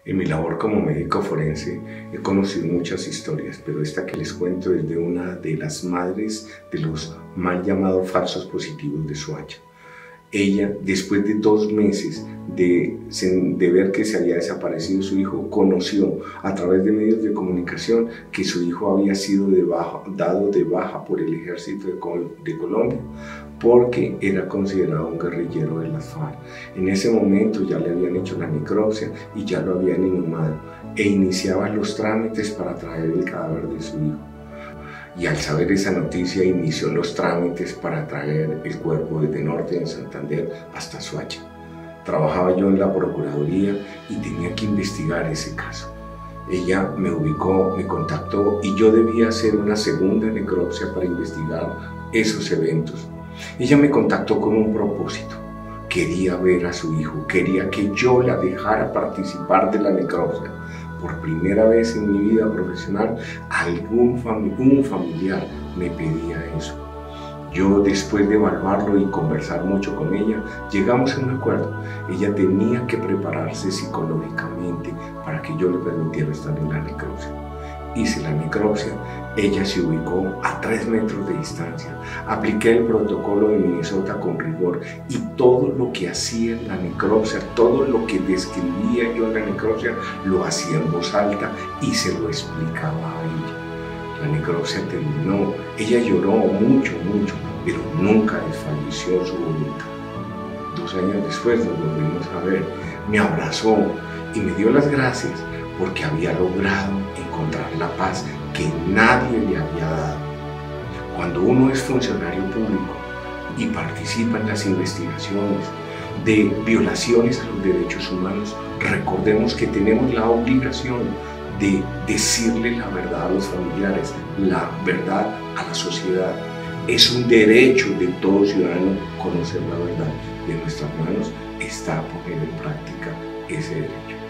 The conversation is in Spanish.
En mi labor como médico forense he conocido muchas historias, pero esta que les cuento es de una de las madres de los mal llamados falsos positivos de Soacha. Ella, después de 2 meses de ver que se había desaparecido su hijo, conoció a través de medios de comunicación que su hijo había sido dado de baja por el ejército de Colombia porque era considerado un guerrillero de las FARC. En ese momento ya le habían hecho la necropsia y ya lo habían inhumado e iniciaban los trámites para traer el cadáver de su hijo. Y al saber esa noticia inició los trámites para traer el cuerpo desde Norte de Santander hasta Soacha. Trabajaba yo en la Procuraduría y tenía que investigar ese caso. Ella me ubicó, me contactó y yo debía hacer una segunda necropsia para investigar esos eventos. Ella me contactó con un propósito. Quería ver a su hijo, quería que yo la dejara participar de la necropsia. Por primera vez en mi vida profesional, un familiar me pedía eso. Yo, después de evaluarlo y conversar mucho con ella, llegamos a un acuerdo. Ella tenía que prepararse psicológicamente para que yo le permitiera estar en la necropsia. Hice la necropsia, ella se ubicó a 3 metros de distancia. Apliqué el protocolo de Minnesota con rigor y todo lo que hacía en la necropsia, todo lo que describía yo en la necropsia, lo hacía en voz alta y se lo explicaba a ella. La necropsia terminó, ella lloró mucho, pero nunca desfalleció su voluntad. 2 años después nos volvimos a ver, me abrazó y me dio las gracias porque había logrado encontrar la paz que nadie le había dado. Cuando uno es funcionario público y participa en las investigaciones de violaciones a los derechos humanos, recordemos que tenemos la obligación de decirle la verdad a los familiares, la verdad a la sociedad. Es un derecho de todo ciudadano conocer la verdad y en nuestras manos está poner en práctica ese derecho.